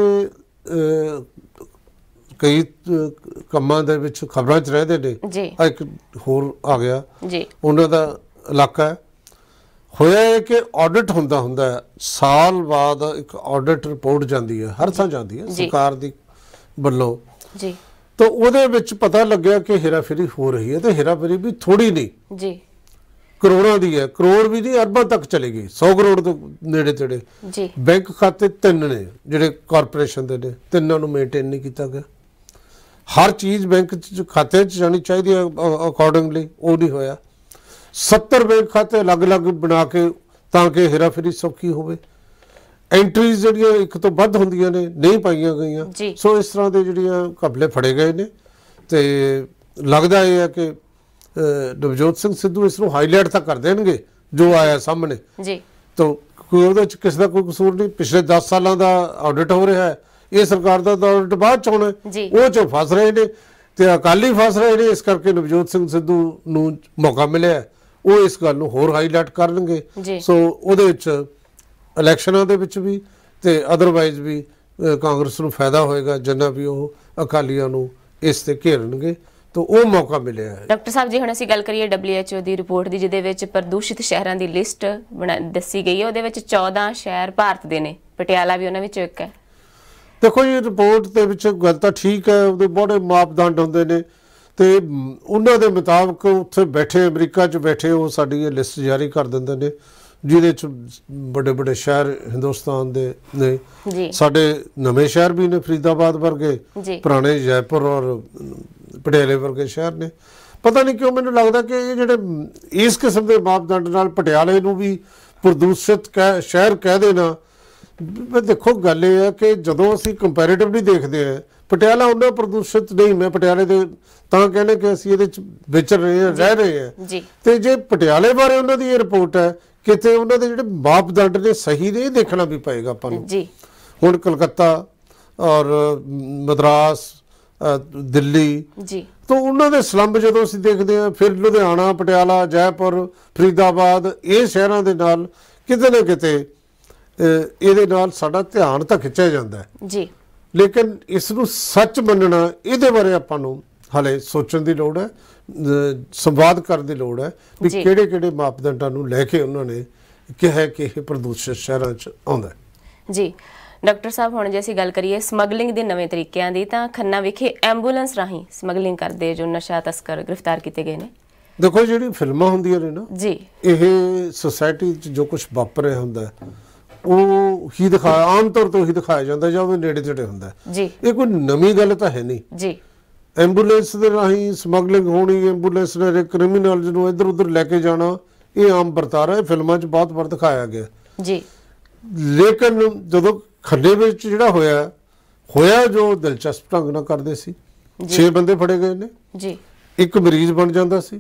ਕਈ ਕੰਮਾਂ ਦੇ ਵਿੱਚ ਖਬਰਾਂ 'ਚ ਰਹਿੰਦੇ ਨੇ ਇੱਕ ਹੋਰ ਆ ਗਿਆ ਜੀ ਉਹਨਾਂ ਦਾ ਇਲਾਕਾ ਹੈ ਹੋਇਆ ਹੈ ਕਿ ਆਡਿਟ ਹੁੰਦਾ ਹੈ, ਸਾਲ ਬਾਅਦ ਇੱਕ ਆਡਿਟ ਰਿਪੋਰਟ ਜਾਂਦੀ ਹੈ, ਹਰ ਥਾਂ ਜਾਂਦੀ ਹੈ ਸਰਕਾਰ ਦੀ ਵੱਲੋਂ ਜੀ। ਤਾਂ ਉਹਦੇ ਵਿੱਚ ਪਤਾ ਲੱਗਿਆ ਕਿ ਹੇਰਾਫੇਰੀ ਹੋ ਰਹੀ ਹੈ, ਤੇ ਹੇਰਾਫੇਰੀ ਵੀ ਥੋੜੀ ਨਹੀਂ ਜੀ, ਕਰੋੜਾਂ ਦੀ ਹੈ, ਕਰੋੜ ਵੀ ਨਹੀਂ ਅਰਬਾਂ ਤੱਕ ਚਲੀ ਗਈ, 100 ਕਰੋੜ ਤੋਂ ਨੇੜੇ ਤੇੜੇ ਜੀ। ਬੈਂਕ ਖਾਤੇ 3 ਨੇ ਜਿਹੜੇ ਕਾਰਪੋਰੇਸ਼ਨ ਦੇ ਨੇ, 3 ਨੂੰ ਮੇਨਟੇਨ ਨਹੀਂ ਕੀਤਾ ਗਿਆ। ਹਰ ਚੀਜ਼ ਬੈਂਕ ਖਾਤੇ 'ਚ ਜਾਣੀ ਚਾਹੀਦੀ ਹੈ ਅਕੋਰਡਿੰਗਲੀ, ਉਹ ਨਹੀਂ ਹੋਇਆ। 70 ਬੈਂਕ ਖਾਤੇ ਅਲੱਗ-ਅਲੱਗ ਬਣਾ ਕੇ ਤਾਂ ਕਿ ਹੇਰਾਫੇਰੀ ਸੌਖੀ ਹੋਵੇ। ਐਂਟਰੀਜ਼ ਜਿਹੜੀਆਂ ਇੱਕ ਤੋਂ ਵੱਧ ਹੁੰਦੀਆਂ ਨੇ ਨਹੀਂ ਪਾਈਆਂ ਗਈਆਂ। ਸੋ ਇਸ ਤਰ੍ਹਾਂ ਦੇ ਜਿਹੜੀਆਂ ਘਪਲੇ ਫੜੇ ਗਏ ਨੇ, ਤੇ ਲੱਗਦਾ ਇਹ ਹੈ ਕਿ ਨਵਜੋਤ ਸਿੰਘ ਸਿੱਧੂ ਇਸ ਨੂੰ ਹਾਈਲਾਈਟ ਤਾਂ ਕਰ ਦੇਣਗੇ ਜੋ ਆਇਆ ਸਾਹਮਣੇ ਜੀ। ਤਾਂ ਕੋਈ ਉਹਦੇ 'ਚ ਕਿਸੇ ਦਾ ਕੋਈ ਕਸੂਰ ਨਹੀਂ। ਪਿਛਲੇ 10 ਸਾਲਾਂ ਦਾ ਆਡਿਟ ਹੋ ਰਿਹਾ ਹੈ, ਇਹ ਸਰਕਾਰ ਦਾ ਆਡਿਟ ਬਾਅਦ 'ਚ ਹੋਣਾ, ਉਹ 'ਚ ਫਸ ਰਹੇ ਨੇ ਤੇ ਅਕਾਲੀ ਫਸ ਰਹੇ ਨੇ। ਇਸ ਕਰਕੇ ਨਵਜੋਤ ਸਿੰਘ ਸਿੱਧੂ ਨੂੰ ਮੌਕਾ ਮਿਲਿਆ, ਉਹ ਇਸ ਗੱਲ ਨੂੰ ਹੋਰ ਹਾਈਲਾਈਟ ਕਰਨਗੇ। ਸੋ ਉਹਦੇ ਵਿੱਚ ਇਲੈਕਸ਼ਨਾਂ ਦੇ ਵਿੱਚ ਵੀ ਤੇ ਅਦਰਵਾਈਜ਼ ਵੀ ਕਾਂਗਰਸ ਨੂੰ ਫਾਇਦਾ ਹੋਏਗਾ, ਜਿੰਨਾ ਵੀ ਉਹ ਅਕਾਲੀਆਂ ਨੂੰ ਇਸ ਤੇ ਘੇਰਨਗੇ, ਤਾਂ ਉਹ ਮੌਕਾ ਮਿਲਿਆ ਹੈ। ਡਾਕਟਰ ਸਾਹਿਬ ਜੀ, ਹੁਣ ਅਸੀਂ ਗੱਲ ਕਰੀਏ WHO ਦੀ ਰਿਪੋਰਟ ਦੀ, ਜਿਹਦੇ ਵਿੱਚ ਪ੍ਰਦੂਸ਼ਿਤ ਸ਼ਹਿਰਾਂ ਦੀ ਲਿਸਟ ਦੱਸੀ ਗਈ ਹੈ। ਉਹਦੇ ਵਿੱਚ 14 ਸ਼ਹਿਰ ਭਾਰਤ ਦੇ ਨੇ, ਪਟਿਆਲਾ ਵੀ ਉਹਨਾਂ ਵਿੱਚੋਂ ਇੱਕ ਹੈ। ਦੇਖੋ ਜੀ, ਰਿਪੋਰਟ ਦੇ ਵਿੱਚ ਗੱਲ ਤਾਂ ਠੀਕ ਹੈ, ਉਹਦੇ ਬੜੇ ਮਾਪਦੰਡ ਹੁੰਦੇ ਨੇ, ਤੇ ਉਹਨਾਂ ਦੇ ਮੁਤਾਬਕ ਉੱਥੇ ਬੈਠੇ ਅਮਰੀਕਾ 'ਚ ਬੈਠੇ ਉਹ ਸਾਡੀ ਇਹ ਲਿਸਟ ਜਾਰੀ ਕਰ ਦਿੰਦੇ ਨੇ, ਜਿਹਦੇ 'ਚ ਵੱਡੇ ਵੱਡੇ ਸ਼ਹਿਰ ਹਿੰਦੁਸਤਾਨ ਦੇ ਨੇ। ਸਾਡੇ ਨਵੇਂ ਸ਼ਹਿਰ ਵੀ ਨੇ, ਫਰੀਦਾਬਾਦ ਵਰਗੇ, ਪੁਰਾਣੇ ਜੈਪੁਰ ਔਰ ਪਟਿਆਲੇ ਵਰਗੇ ਸ਼ਹਿਰ ਨੇ। ਪਤਾ ਨਹੀਂ ਕਿਉਂ ਮੈਨੂੰ ਲੱਗਦਾ ਕਿ ਇਹ ਜਿਹੜੇ ਇਸ ਕਿਸਮ ਦੇ ਮਾਪਦੰਡ ਨਾਲ ਪਟਿਆਲੇ ਨੂੰ ਵੀ ਪ੍ਰਦੂਸ਼ਿਤ ਸ਼ਹਿਰ ਕਹਿ ਦੇਣਾ। ਦੇਖੋ ਗੱਲ ਇਹ ਹੈ ਕਿ ਜਦੋਂ ਅਸੀਂ ਕੰਪੈਰੀਟਿਵਲੀ ਦੇਖਦੇ ਹਾਂ, ਪਟਿਆਲਾ ਉਹਨਾਂ ਪ੍ਰਦੂਸ਼ਿਤ ਨਹੀਂ। ਮੈਂ ਪਟਿਆਲੇ ਦੇ ਤਾਂ ਕਹਿੰਦੇ ਕਿ ਅਸੀਂ ਇਹਦੇ 'ਚ ਵਿਚਰ ਰਹੇ ਹਾਂ, ਰਹਿ ਰਹੇ ਹਾਂ, ਤੇ ਜੇ ਪਟਿਆਲੇ ਬਾਰੇ ਉਹਨਾਂ ਦੀ ਇਹ ਰਿਪੋਰਟ ਹੈ, ਕਿਤੇ ਉਹਨਾਂ ਦੇ ਜਿਹੜੇ ਮਾਪਦੰਡ ਨੇ ਸਹੀ ਨੇ, ਇਹ ਦੇਖਣਾ ਵੀ ਪਏਗਾ ਆਪਾਂ ਨੂੰ। ਹੁਣ ਕਲਕੱਤਾ ਔਰ ਮਦਰਾਸ, ਦਿੱਲੀ, ਤਾਂ ਉਹਨਾਂ ਦੇ ਸਲੰਬ ਜਦੋਂ ਅਸੀਂ ਦੇਖਦੇ ਹਾਂ, ਫਿਰ ਲੁਧਿਆਣਾ, ਪਟਿਆਲਾ, ਜੈਪੁਰ, ਫਰੀਦਾਬਾਦ, ਇਹ ਸ਼ਹਿਰਾਂ ਦੇ ਨਾਲ ਕਿਤੇ ਨਾ ਕਿਤੇ ਇਹਦੇ ਨਾਲ ਸਾਡਾ ਧਿਆਨ ਤਾਂ ਖਿੱਚਿਆ ਜਾਂਦਾ ਹੈ। ਲੇਕਿਨ ਇਸ ਨੂੰ ਸੱਚ ਮੰਨਣਾ, ਇਹਦੇ ਬਾਰੇ ਆਪਾਂ ਨੂੰ ਹਾਲੇ ਸੋਚਣ ਦੀ ਲੋੜ ਹੈ, ਸੰਵਾਦ ਕਰਨ ਦੀ ਲੋੜ ਹੈ ਵੀ ਕਿਹੜੇ ਕਿਹੜੇ ਮਾਪਦੰਡਾਂ ਨੂੰ ਲੈ ਕੇ ਉਹਨਾਂ ਨੇ ਕਿਹਾ ਕਿ ਇਹ ਪ੍ਰਦੂਸ਼ਿਤ ਸ਼ਹਿਰਾਂ 'ਚ ਆਉਂਦਾ ਜੀ। ਡਾਕਟਰ ਸਾਹਿਬ, ਹੁਣ ਜੇ ਅਸੀਂ ਗੱਲ ਕਰੀਏ ਸਮਗਲਿੰਗ ਦੇ ਨਵੇਂ ਤਰੀਕਿਆਂ ਦੀ, ਤਾਂ ਖੰਨਾ ਵਿਖੇ ਐਂਬੂਲੈਂਸ ਰਾਹੀਂ ਸਮਗਲਿੰਗ ਕਰਦੇ ਜੋ ਨਸ਼ਾ ਤਸਕਰ ਗ੍ਰਿਫਤਾਰ ਕੀਤੇ ਗਏ ਨੇ। ਦੇਖੋ, ਜਿਹੜੀ ਫਿਲਮਾਂ ਹੁੰਦੀਆਂ ਨੇ ਨਾ ਜੀ, ਇਹ ਸੋਸਾਇਟੀ 'ਚ ਜੋ ਕੁਝ ਵਾਪਰ ਰਿਹਾ ਹੁੰਦਾ ਉਹ ਹੀ ਦਿਖਾਇਆ, ਆਮ ਤੌਰ ਤੋਂ ਹੀ ਦਿਖਾਇਆ ਜਾਂਦਾ ਜਾਂ ਉਹਦੇ ਨੇੜੇ ਤੇੜੇ ਹੁੰਦਾ ਜੀ। ਇਹ ਕੋਈ ਨਵੀਂ ਗੱਲ ਤਾਂ ਹੈ ਨਹੀਂ ਜੀ। ਐਂਬੂਲੈਂਸ ਦੇ ਰਾਹੀਂ ਸਮਗਲਿੰਗ ਹੋਣੀ, ਐਂਬੂਲੈਂਸ ਨੇ ਕ੍ਰਿਮੀਨਲਜ਼ ਨੂੰ ਇੱਧਰ ਉੱਧਰ ਲੈ ਕੇ ਜਾਣਾ, ਇਹ ਆਮ ਵਰਤਾਰਾ ਹੈ, ਫਿਲਮਾਂ 'ਚ ਬਹੁਤ ਵਾਰ ਦਿਖਾਇਆ ਗਿਆ ਜੀ। ਲੇਕਿਨ ਜਦੋਂ ਖੰਨੇ ਵਿੱਚ ਜਿਹੜਾ ਹੋਇਆ ਜੋ ਦਿਲਚਸਪ ਢੰਗ ਨਾਲ ਕਰਦੇ ਸੀ, 6 ਬੰਦੇ ਫੜੇ ਗਏ ਨੇ ਜੀ। ਇੱਕ ਮਰੀਜ਼ ਬਣ ਜਾਂਦਾ ਸੀ,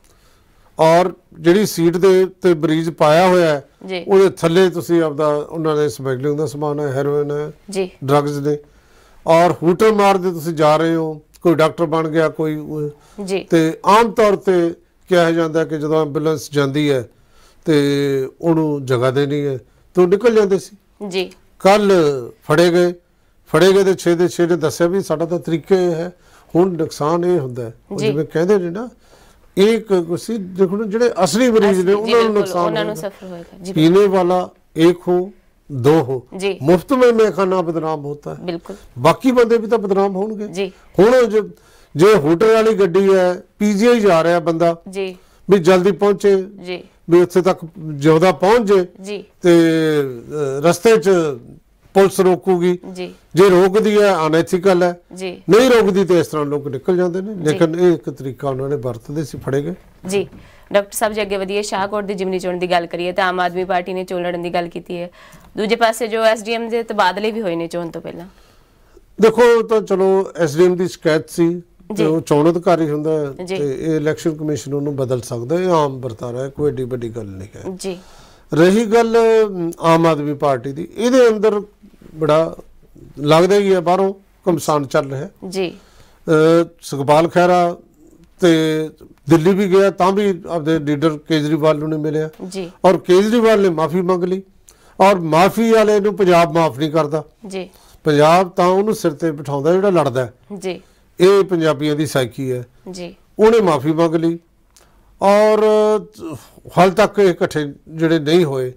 ਔਰ ਜਿਹੜੀ ਸੀਟ ਦੇ ਉੱਤੇ ਮਰੀਜ਼ ਪਾਇਆ ਹੋਇਆ ਹੈ ਉਹਦੇ ਥੱਲੇ ਤੁਸੀਂ ਆਪਦਾ ਉਹਨਾਂ ਦੇ ਸਮਗਲਿੰਗ ਦਾ ਸਮਾਨ ਹੈ, ਹੈਰੋਇਨ ਹੈ ਜੀ, ਡਰੱਗਸ ਨੇ, ਔਰ ਹੂਟਰ ਮਾਰਦੇ ਤੁਸੀਂ ਜਾ ਰਹੇ ਹੋ। ਕੋਈ ਡਾਕਟਰ ਬਣ ਗਿਆ, ਕੋਈ ਜੀ। ਤੇ ਆਮ ਤੌਰ ਤੇ ਕਿਹਾ ਜਾਂਦਾ ਕਿ ਜਦੋਂ ਐਂਬੂਲੈਂਸ ਜਾਂਦੀ ਹੈ ਤੇ ਉਹਨੂੰ ਜਗ੍ਹਾ ਦੇਣੀ ਹੈ ਤੇ ਉਹ ਨਿਕਲ ਜਾਂਦੇ ਸੀ ਜੀ। ਕੱਲ ਫੜੇ ਗਏ ਤੇ 6 ਦੇ 6 ਨੇ ਦੱਸਿਆ ਵੀ ਸਾਡਾ ਤਾਂ ਤਰੀਕਾ ਇਹ ਹੈ। ਹੁਣ ਨੁਕਸਾਨ ਇਹ ਹੁੰਦਾ ਜਿਵੇਂ ਕਹਿੰਦੇ ਨੇ ਨਾ, एक देखो ਜਿਹੜੇ ਅਸਲੀ ਮਰੀਜ਼ ਨੇ ਉਹਨਾਂ ਨੂੰ ਨੁਕਸਾਨ ਹੋਏਗਾ। ਪੀने वाला एक हो दो हो, मुफ्त में मैखाना बदनाम होता है, बिल्कुल बाकी बंदे भी तो बदनाम होंगे। हुण जे होटल वाली गड्डी है, पीजीआई जा रहा बंदा भी जल्दी पहुंचे भी उत्थे तक ज्यादा पहुंच जाए ते रस्ते च पुलिस रोकूगी, जे रोकदी है अनएथिकल है, नहीं रोकदी तो इस तरह लोग निकल जाते हैं। लेकिन एक तरीका उन्होंने वरतते सी फड़े गए जी। डॉक्टर साहब जी, अगे वधिए शाहकोट की जिमनी चोण की गल करिए तो आम आदमी पार्टी ने चोण लड़न की गल की है, दूजे पासे जो SDM के तबादले भी हुए ने चोण तो पहला। देखो तो चलो SDM की शिकायत सी, जो चोण अधिकारी हुंदा है ते इलैक्शन कमीशन उन्होंने बदल सकता है, आम वरतारा है, कोई एडी वड्डी गल नहीं है जी। रही गल आम आदमी पार्टी की, ये अंदर बड़ा लगता ही है बाहरों घमसान चल रहा है जी। सुखपाल खैरा ते दिल्ली भी गया तां भी अपने लीडर केजरीवाल नूं नहीं मिलिया जी, और केजरीवाल ने माफ़ी मंग ली, और माफ़ी वाले नूं पंजाब माफ़ नहीं करता जी। पंजाब तां उहनूं सिर ते बिठाउंदा जिहड़ा लड़दा जी, ये पंजाबियों की साइकी है जी। उहने माफ़ी मंग ली, ਔਰ ਹਾਲ ਤੱਕ ਇਹ ਇਕੱਠੇ ਜਿਹੜੇ ਨਹੀਂ ਹੋਏ।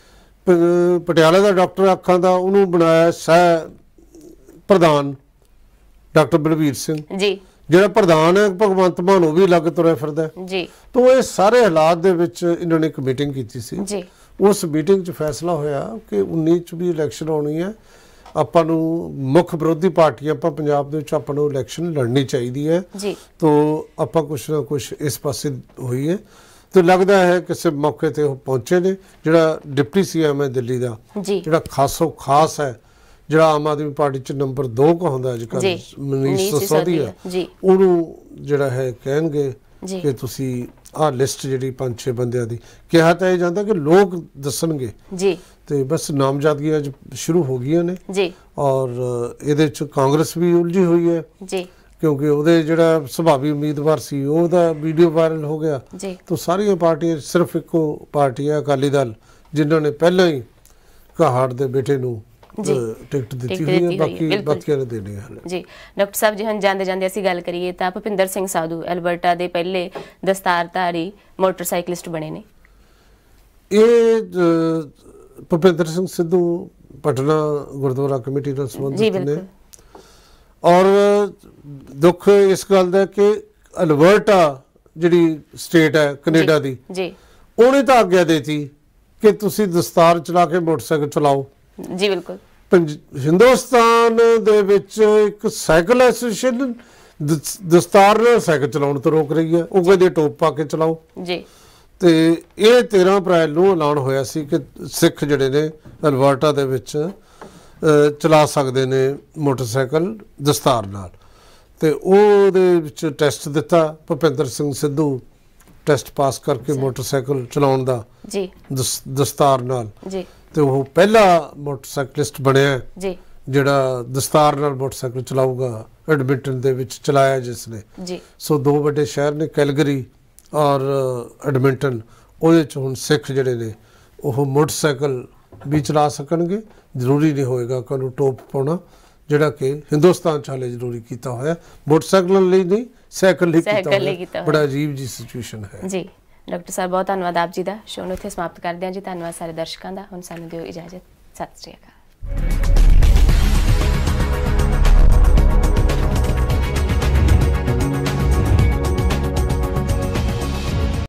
ਪਟਿਆਲਾ ਦਾ ਡਾਕਟਰ ਅੱਖਾਂ ਦਾ ਉਹਨੂੰ ਬਣਾਇਆ ਸਹਿ ਪ੍ਰਧਾਨ ਡਾਕਟਰ ਬਲਬੀਰ ਸਿੰਘ ਜੀ, ਜਿਹੜਾ ਪ੍ਰਧਾਨ ਹੈ ਭਗਵੰਤ ਮਾਨ ਉਹ ਵੀ ਅਲੱਗ ਤੁਰਿਆ ਫਿਰਦਾ ਜੀ। ਤਾਂ ਇਹ ਸਾਰੇ ਹਾਲਾਤ ਦੇ ਵਿੱਚ ਇਹਨਾਂ ਨੇ ਇੱਕ ਮੀਟਿੰਗ ਕੀਤੀ ਸੀ ਜੀ। ਉਸ ਮੀਟਿੰਗ 'ਚ ਫੈਸਲਾ ਹੋਇਆ ਕਿ 19 'ਚ ਵੀ ਇਲੈਕਸ਼ਨ ਆਉਣੀ ਹੈ, ਆਪਾਂ ਨੂੰ ਮੁੱਖ ਵਿਰੋਧੀ ਪਾਰਟੀਆਂ ਆਪਾਂ ਪੰਜਾਬ ਦੇ ਵਿੱਚ ਆਪਾਂ ਨੂੰ ਇਲੈਕਸ਼ਨ ਲੜਨੀ ਚਾਹੀਦੀ ਹੈ ਜੀ। ਤਾਂ ਆਪਾਂ ਕੁਛ ਨਾ ਕੁਛ ਇਸ ਪਾਸੇ ਹੋਈ ਹੈ ਤੇ ਲੱਗਦਾ ਹੈ ਕਿਸੇ ਮੌਕੇ ਤੇ ਉਹ ਪਹੁੰਚੇ ਨੇ। ਜਿਹੜਾ ਡਿਪਟੀ ਸੀਐਮ ਹੈ ਦਿੱਲੀ ਦਾ, ਜਿਹੜਾ ਖਾਸ ਹੈ, ਜਿਹੜਾ ਆਮ ਆਦਮੀ ਪਾਰਟੀ 'ਚ ਨੰਬਰ 2 ਕਹਾਉਂਦਾ ਅੱਜ ਕੱਲ੍ਹ, ਮਨੀਸ਼ ਸਿਸੋਦੀਆ, ਉਹਨੂੰ ਜਿਹੜਾ ਹੈ ਕਹਿਣਗੇ ਕਿ ਤੁਸੀਂ ਆਹ ਲਿਸਟ ਜਿਹੜੀ 5-6 ਬੰਦਿਆਂ ਦੀ, ਕਿਹਾ ਤਾਂ ਇਹ ਜਾਂਦਾ ਕਿ ਲੋਕ ਦੱਸਣਗੇ ਜੀ। ਤੇ ਬਸ ਨਾਮਜ਼ਦਗੀਆਂ ਅੱਜ ਸ਼ੁਰੂ ਹੋ ਗਈਆਂ ਨੇ ਜੀ। ਔਰ ਇਹਦੇ 'ਚ ਕਾਂਗਰਸ ਵੀ ਉਲਝੀ ਹੋਈ ਹੈ ਜੀ, ਕਿਉਂਕਿ ਉਹਦੇ ਜਿਹੜਾ ਸੁਭਾਵੀ ਉਮੀਦਵਾਰ ਸੀ ਉਹਦਾ ਵੀਡੀਓ ਵਾਇਰਲ ਹੋ ਗਿਆ। ਤਾਂ ਸਾਰੀਆਂ ਪਾਰਟੀਆਂ ਸਿਰਫ ਇੱਕੋ ਪਾਰਟੀ ਹੈ ਅਕਾਲੀ ਦਲ, ਜਿਨ੍ਹਾਂ ਨੇ ਪਹਿਲਾਂ ਹੀ ਕਾਹੜ ਦੇ ਬੇਟੇ ਨੂੰ ਟਿਕਟ ਦਿੱਤੀ ਹੋਈ ਹੈ, ਬਾਕੀਆਂ ਨੇ ਦੇਣੀ ਹੈ ਜੀ। ਡਾਕਟਰ ਸਾਹਿਬ ਜੀ, ਹੁਣ ਜਾਂਦੇ ਜਾਂਦੇ ਅਸੀਂ ਗੱਲ ਕਰੀਏ ਤਾਂ ਭੁਪਿੰਦਰ ਸਿੰਘ ਸਾਧੂ ਐਲਬਰਟਾ ਦੇ ਪਹਿਲੇ ਦਸਤਾਰਧਾਰੀ ਮੋਟਰਸਾਈਕਲਿਸਟ ਬਣੇ ਨੇ। ਇਹ ਭੁਪਿੰਦਰ ਸਿੰਘ ਸਿੱਧੂ ਪਟਨਾ ਗੁਰਦੁਆਰਾ ਕਮੇਟੀ ਨਾਲ ਸੰਬੰਧਿਤ ਨੇ। ਔਰ ਦੁੱਖ ਇਸ ਗੱਲ ਦਾ ਕਿ ਐਲਬਰਟਾ ਜਿਹੜੀ ਸਟੇਟ ਹੈ ਕੈਨੇਡਾ ਦੀ, ਉਹਨੇ ਤਾਂ ਆਗਿਆ ਦੇਤੀ ਕਿ ਤੁਸੀਂ ਦਸਤਾਰ ਚਲਾ ਕੇ ਮੋਟਰਸਾਈਕਲ ਚਲਾਓ ਜੀ। ਬਿਲਕੁਲ। ਹਿੰਦੁਸਤਾਨ ਦੇ ਵਿੱਚ ਇੱਕ ਸਾਈਕਲ ਐਸੋਸੀਏਸ਼ਨ ਦਸਤਾਰ ਨਾਲ ਸਾਈਕਲ ਚਲਾਉਣ ਤੋਂ ਰੋਕ ਰਹੀ ਹੈ। ਉਹ ਕਹਿੰਦੇ ਟੋਪ ਪਾ ਕੇ ਚਲਾਓ ਜੀ। ਤੇ ਇਹ 13 ਅਪ੍ਰੈਲ ਨੂੰ ਐਲਾਨ ਹੋਇਆ ਸੀ ਕਿ ਸਿੱਖ ਜਿਹੜੇ ਨੇ ਐਲਬਰਟਾ ਦੇ ਵਿੱਚ ਚਲਾ ਸਕਦੇ ਨੇ ਮੋਟਰਸਾਈਕਲ ਦਸਤਾਰ ਨਾਲ। ਤੇ ਉਹਦੇ ਵਿੱਚ ਟੈਸਟ ਦਿੱਤਾ, ਭੁਪਿੰਦਰ ਸਿੰਘ ਸਿੱਧੂ ਟੈਸਟ ਪਾਸ ਕਰਕੇ ਮੋਟਰਸਾਈਕਲ ਚਲਾਉਣ ਦਾ ਜੀ ਦਸਤਾਰ ਨਾਲ ਜੀ। ਤੇ ਉਹ ਪਹਿਲਾ ਮੋਟਰਸਾਈਕਲਿਸਟ ਬਣਿਆ ਜੀ ਜਿਹੜਾ ਦਸਤਾਰ ਨਾਲ ਮੋਟਰਸਾਈਕਲ ਚਲਾਊਗਾ, ਐਡਮਿੰਟਨ ਦੇ ਵਿੱਚ ਚਲਾਇਆ ਜਿਸ ਨੇ ਜੀ। ਸੋ 2 ਵੱਡੇ ਸ਼ਹਿਰ ਨੇ ਕੈਲਗਰੀ ਔਰ ਐਡਮਿੰਟਨ, ਉਹਦੇ 'ਚ ਹੁਣ ਸਿੱਖ ਜਿਹੜੇ ਨੇ ਉਹ ਮੋਟਰਸਾਈਕਲ ਵੀ ਚਲਾ ਸਕਣਗੇ। ਜ਼ਰੂਰੀ ਨਹੀਂ ਹੋਏਗਾ ਕਿ ਉਹਨੂੰ ਟੋਪ ਪਾਉਣਾ, ਜਿਹੜਾ ਕਿ ਹਿੰਦੁਸਤਾਨ 'ਚ ਹਾਲੇ ਜ਼ਰੂਰੀ ਕੀਤਾ ਹੋਇਆ। ਮੋਟਰਸਾਈਕਲਾਂ ਲਈ ਨਹੀਂ, ਸਾਈਕਲ ਲਈ ਕੀਤਾ ਹੋਇਆ। ਬੜਾ ਅਜੀਬ ਜੀ ਸਿਚੁਏਸ਼ਨ ਹੈ ਜੀ। ਡਾਕਟਰ ਸਾਹਿਬ ਬਹੁਤ ਧੰਨਵਾਦ ਆਪ ਜੀ ਦਾ। ਸ਼ੋਅ ਨੂੰ ਇੱਥੇ ਸਮਾਪਤ ਕਰਦੇ ਹਾਂ ਜੀ। ਧੰਨਵਾਦ ਸਾਰੇ ਦਰਸ਼ਕਾਂ ਦਾ। ਹੁਣ ਸਾਨੂੰ ਦਿਓ ਇਜਾਜ਼ਤ। ਸਤਿ ਸ਼੍ਰੀ ਅਕਾਲ।